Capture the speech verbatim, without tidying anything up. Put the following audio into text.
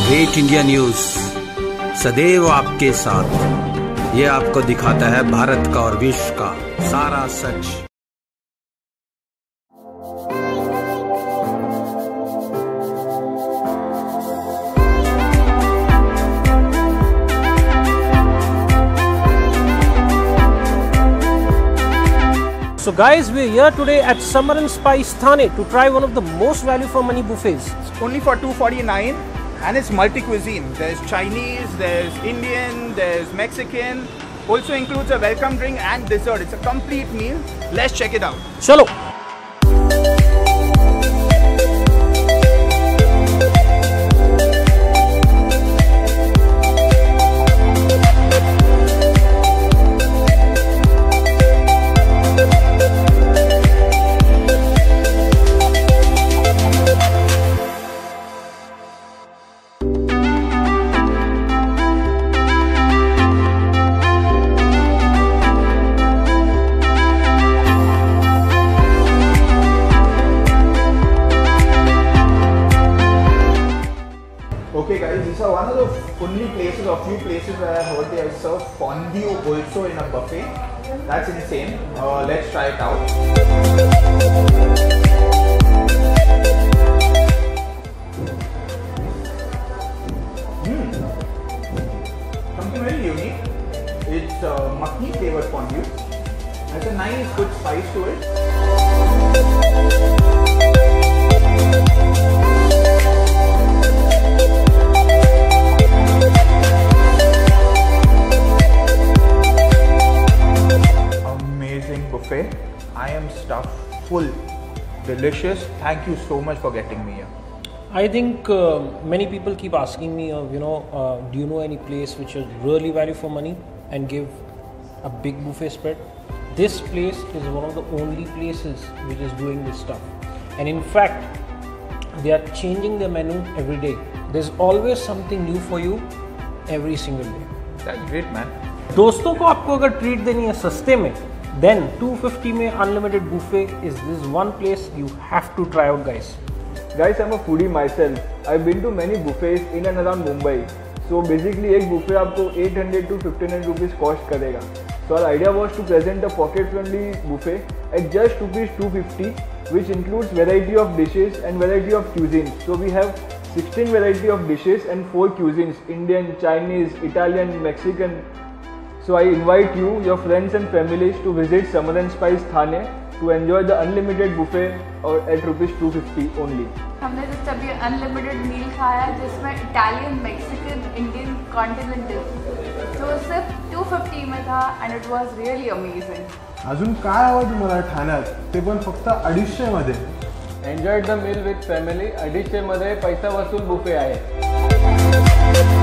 Great India news सदैव आपके साथ। ये आपको दिखाता है भारत का और विश्व का सारा सच। So guys, we are here today at Summer and Spice Thane to try one of the most value for money buffets. It's only for two forty-nine and it's multi-cuisine. There's Chinese, there's Indian, there's Mexican. Also includes a welcome drink and dessert. It's a complete meal. Let's check it out. Chalo. Okay guys, these are one of the only places or few places where I heard they serve fondue also in a buffet. That's insane. Uh, let's try it out. Mm. Something very unique. It's uh, makni flavored fondue. Has a nice good spice to it. Buffet. I am stuffed full. Delicious. Thank you so much for getting me here. I think uh, many people keep asking me, uh, you know, uh, do you know any place which is really value for money and give a big buffet spread? This place is one of the only places which is doing this stuff. And in fact, they are changing their menu every day. There's always something new for you every single day. That's great, man. दोस्तों को आपको अगर treat देनी है सस्ते में, then two fifty में unlimited buffet is this one place you have to try out, guys. Guys, I'm a foodie myself. I've been to many buffets in and around Mumbai. So basically एक buffet आपको eight hundred to fifteen hundred rupees cost करेगा. So our idea was to present a pocket-friendly buffet at just rupees two fifty, which includes variety of dishes and variety of cuisines. So we have sixteen variety of dishes and four cuisines: Indian, Chinese, Italian, Mexican. So I invite you, your friends and families to visit Summer and Spice Thane to enjoy the unlimited buffet or at rupees two fifty only. हमने तो तभी unlimited मील खाया जिसमें Italian, Mexican, Indian, continental, जो सिर्फ two fifty में था and it was really amazing. अजून काय हवं तुम्हाला ठाण्यात ते पण फक्त अडीचशे मध्ये. Enjoy the meal with family. अडीचशे मध्ये पैसा वसूल बुफे आहे.